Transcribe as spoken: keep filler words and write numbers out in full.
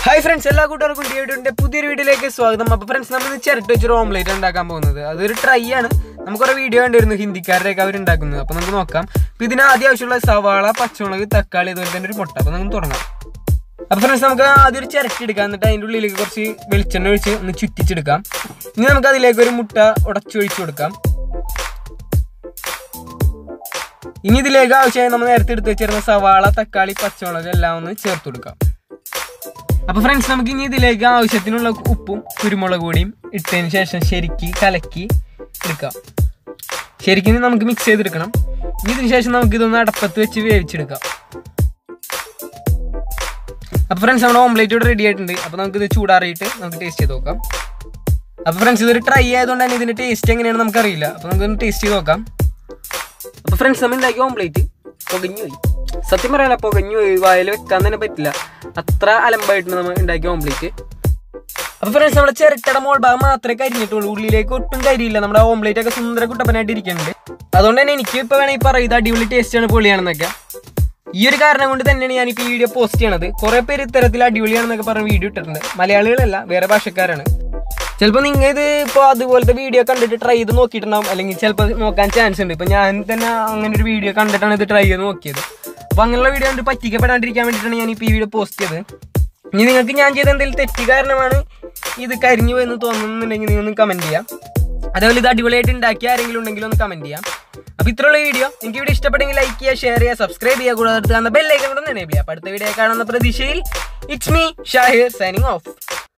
Hi friends, എല്ലാ കൂട്ടുകാർക്കും ഡിയുടെ പുതിയൊരു വീഡിയോയിലേക്ക് സ്വാഗതം. അപ്പോൾ ഫ്രണ്ട്സ് നമ്മൾ ഇന്ന് ചിരട്ട വെച്ചൊരു ഓംലേറ്റ് ഉണ്ടാക്കാൻ പോകുന്നത്. അതൊരു ട്രൈ ആണ്. നമുക്കൊരു വീഡിയോ കണ്ടിരുന്നു ഹിന്ദിക്കാരുടെയൊക്കെ അവരുണ്ടാക്കുന്നത്. അപ്പോൾ നമുക്ക് നോക്കാം. അപ്പോൾ ഇതിന് ആദ്യം ആവശ്യമുള്ള സവാള, പച്ചമുളക്, തക്കാളി അതുപോലെ തന്നെ ഒരു മുട്ട. അപ്പോൾ നമുക്ക് തുടങ്ങാം. അപ്പോൾ ഫ്രണ്ട്സ് നമുക്ക് ആദ്യം ഒരു ചിരട്ട എടുക്കാം. എന്നിട്ട് അതിൻ്റെ ഉള്ളിലേക്ക് കുറച്ച് വെളിച്ചെണ്ണ ഒഴിച്ച് ഒന്ന് ചുറ്റിച്ചെടുക്കാം. ഇനി നമുക്ക് അതിലേക്ക് ഒരു മുട്ട ഉടച്ചൊഴിച്ച് കൊടുക്കാം. ഇനി ഇതിലേക്ക് ആവശ്യമായി നമ്മൾ നേരത്തെ എടുത്ത് വെച്ചിരുന്ന സവാള, തക്കാളി, പച്ചമുളക് എല്ലാം ഒന്ന് ചേർത്ത് കൊടുക്കാം. അപ്പോൾ ഫ്രണ്ട്സ് നമുക്ക് ഇനി ഇതിലേക്ക് ആവശ്യത്തിനുള്ള ഉപ്പും കുരുമുളക് പൊടിയും ഇട്ടതിന് ശേഷം ശരിക്ക് കലക്കി എടുക്കാം. ശരിക്കും നമുക്ക് മിക്സ് ചെയ്തെടുക്കണം. ഇനി ഇതിന് ശേഷം നമുക്ക് ഇതൊന്ന് അടപ്പത്ത് വെച്ച് വേവിച്ചെടുക്കാം. അപ്പോൾ ഫ്രണ്ട്സ് നമ്മുടെ ഓംലേറ്റ് ഇവിടെ റെഡി ആയിട്ടുണ്ട്. അപ്പോൾ നമുക്കിത് ചൂടാറിയിട്ട് നമുക്ക് ടേസ്റ്റ് ചെയ്ത് നോക്കാം. അപ്പോൾ ഫ്രണ്ട്സ് ഇതൊരു ട്രൈ ആയതുകൊണ്ട് തന്നെ ഇതിൻ്റെ ടേസ്റ്റ് എങ്ങനെയാണെന്ന് നമുക്കറിയില്ല. അപ്പോൾ നമുക്കൊന്ന് ടേസ്റ്റ് ചെയ്ത് നോക്കാം. അപ്പോൾ ഫ്രണ്ട്സ് നമ്മൾ ഉണ്ടാക്കിയ ഓംലേറ്റ് പുകഞ്ഞു പോയി. സത്യം പറയാനല്ല, പുകഞ്ഞു പോയി. വായിൽ വെക്കാൻ തന്നെ പറ്റില്ല, അത്ര അലമ്പായിട്ട് നമ്മൾ ഉണ്ടാക്കിയ ഓംലേറ്റ്. അപ്പോൾ ഫ്രണ്ട്സ് നമ്മുടെ ചിരട്ടയുടെ മോൾ ഭാഗം മാത്രമേ കരിഞ്ഞിട്ടുള്ളൂ, ഉള്ളിലേക്ക് ഒട്ടും കരിയില്ല. നമ്മുടെ ഓംലേറ്റ് ഒക്കെ സുന്ദര കുട്ടപ്പനായിട്ട് ഇരിക്കുന്നുണ്ട്. അതുകൊണ്ട് തന്നെ എനിക്ക് ഇപ്പോൾ വേണമെങ്കിൽ പറയാം ഇത് അടിപൊളി ടേസ്റ്റാണ്, പൊളിയാണെന്നൊക്കെ. ഈ ഒരു കാരണം കൊണ്ട് തന്നെയാണ് ഞാനിപ്പോൾ ഈ വീഡിയോ പോസ്റ്റ് ചെയ്യണത്. കുറേ പേര് ഇത്തരത്തിൽ അടിപൊളിയാണെന്നൊക്കെ പറഞ്ഞ് വീഡിയോ ഇട്ടിട്ടുണ്ട്. മലയാളികളല്ല, വേറെ ഭാഷക്കാരാണ്. ചിലപ്പോൾ നിങ്ങൾ ഇത് ഇപ്പോൾ അതുപോലത്തെ വീഡിയോ കണ്ടിട്ട് ട്രൈ ചെയ്ത് നോക്കിയിട്ടുണ്ടാവും, അല്ലെങ്കിൽ ചിലപ്പോൾ നോക്കാൻ ചാൻസ് ഉണ്ട്. ഇപ്പോൾ ഞാൻ തന്നെ അങ്ങനെ ഒരു വീഡിയോ കണ്ടിട്ടാണ് ഇത് ട്രൈ ചെയ്ത് നോക്കിയത്. അപ്പോൾ അങ്ങനെയുള്ള വീഡിയോ കണ്ട് പറ്റിക്കപ്പെടാണ്ടിരിക്കാൻ വേണ്ടിയിട്ടാണ് ഞാൻ ഇപ്പോൾ ഈ വീഡിയോ പോസ്റ്റ് ചെയ്തത്. ഇനി നിങ്ങൾക്ക് ഞാൻ ചെയ്ത എന്തെങ്കിലും തെറ്റ് കാരണമാണ് ഇത് കരിഞ്ഞു പോയെന്ന് തോന്നുന്നുണ്ടെങ്കിൽ നിങ്ങൾ ഒന്ന് കമൻറ്റ് ചെയ്യാം. അതേപോലെ ഇത് അടിപൊളിയായിട്ട് ഉണ്ടാക്കിയ ആരെങ്കിലും ഉണ്ടെങ്കിൽ ഒന്ന് കമൻറ്റ് ചെയ്യാം. അപ്പോൾ ഇത്രയുള്ള വീഡിയോ എനിക്ക് വീഡിയോ ഇഷ്ടപ്പെട്ടെങ്കിൽ ലൈക്ക് ചെയ്യുക, ഷെയർ ചെയ്യുക, സബ്സ്ക്രൈബ് ചെയ്യുക, കൂടാതെ അടുത്ത് കാണുന്ന ബെൽ ഐക്കൺ കൂടെ എനേബിൾ ചെയ്യുക. അപ്പോൾ അടുത്ത വീഡിയോ കാണുന്ന പ്രതീക്ഷയിൽ it's me Shahir signing of.